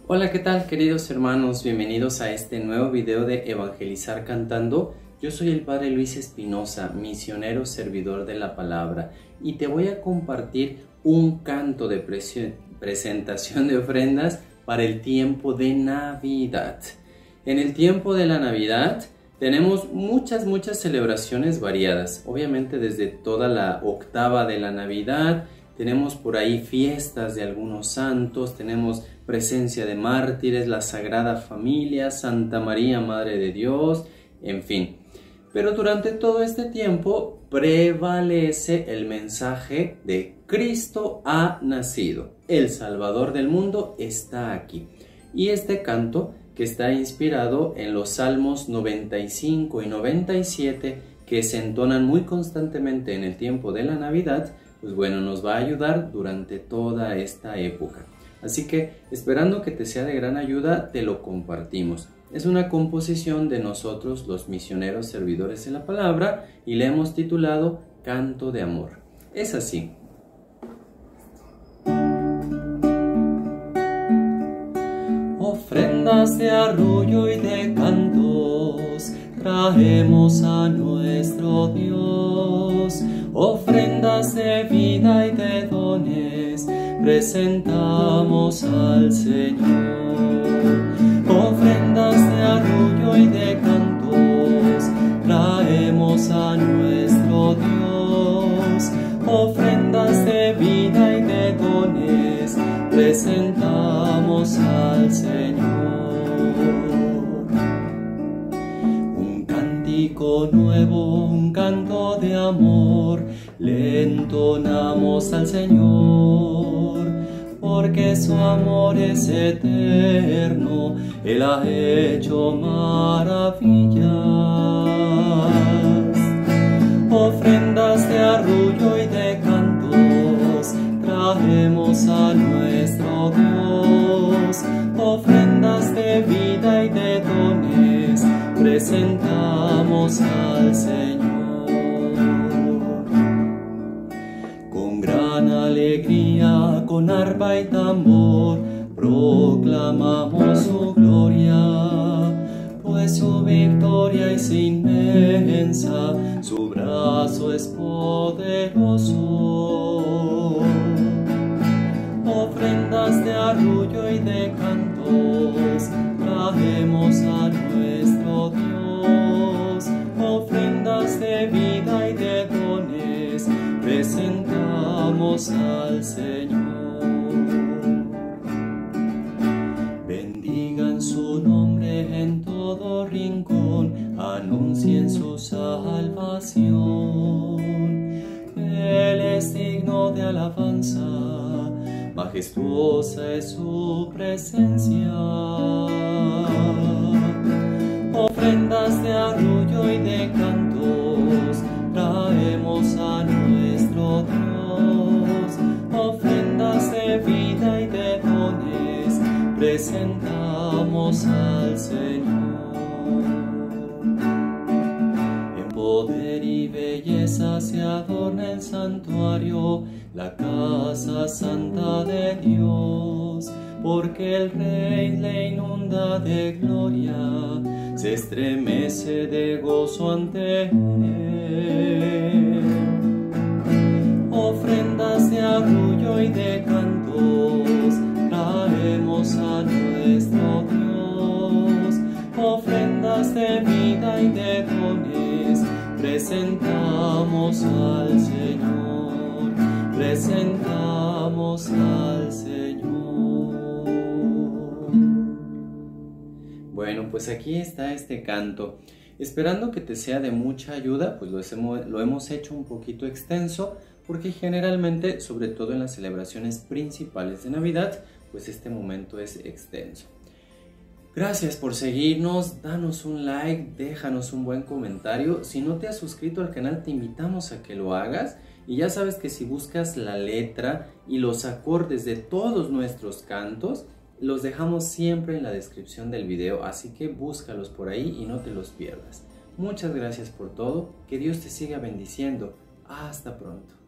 Hola, ¿qué tal, queridos hermanos? Bienvenidos a este nuevo video de Evangelizar Cantando. Yo soy el Padre Luis Espinosa, misionero servidor de la palabra, y te voy a compartir un canto de presentación de ofrendas para el tiempo de Navidad. En el tiempo de la Navidad tenemos muchas celebraciones variadas. Obviamente desde toda la octava de la Navidad, tenemos por ahí fiestas de algunos santos, tenemos presencia de mártires, la Sagrada Familia, Santa María, Madre de Dios, en fin. Pero durante todo este tiempo prevalece el mensaje de Cristo ha nacido, el Salvador del mundo está aquí. Y este canto, que está inspirado en los Salmos 95 y 97, que se entonan muy constantemente en el tiempo de la Navidad, pues bueno, nos va a ayudar durante toda esta época. Así que, esperando que te sea de gran ayuda, te lo compartimos. Es una composición de nosotros, los misioneros servidores de la palabra, y le hemos titulado Canto de Amor. Es así. Ofrendas de arrullo y de cantos traemos a nuestro Dios. Ofrendas de vida y de dones presentamos al Señor. Ofrendas de arrullo y de cantos traemos a nuestro Dios. Ofrendas de vida y de dones presentamos al Señor. Un cántico nuevo, un canto de amor, le entonamos al Señor, porque su amor es eterno, Él ha hecho maravillas. Ofrendas de arrullo y de cantos traemos a nuestro Dios. Ofrendas de vida y de dones presentamos al Señor. Con gran alegría, con arpa y tambor, proclamamos su gloria, pues su victoria es inmensa, su brazo es poderoso. Ofrendas de arrullo y de cantos traemos a nuestro Dios. Ofrendas de vida y de dones presentamos al Señor. Bendigan su nombre en todo rincón, anuncien su salvación. Él es digno de alabanza, majestuosa es su presencia. Ofrendas de arrullo y de cantos traemos a nuestro Dios. Ofrendas de vida y de dones presentamos al Señor. En poder y belleza se adorna el santuario, la casa santa de Dios, porque el Rey le inunda de gloria, se estremece de gozo ante Él. Ofrendas de arrullo y de cantos traemos a nuestro Dios. Ofrendas de vida y de dones presentamos al Señor, presentamos al Señor. Bueno, pues aquí está este canto. Esperando que te sea de mucha ayuda, pues lo hemos hecho un poquito extenso, porque generalmente, sobre todo en las celebraciones principales de Navidad, pues este momento es extenso. Gracias por seguirnos, danos un like, déjanos un buen comentario. Si no te has suscrito al canal, te invitamos a que lo hagas. Y ya sabes que si buscas la letra y los acordes de todos nuestros cantos, los dejamos siempre en la descripción del video, así que búscalos por ahí y no te los pierdas. Muchas gracias por todo, que Dios te siga bendiciendo. Hasta pronto.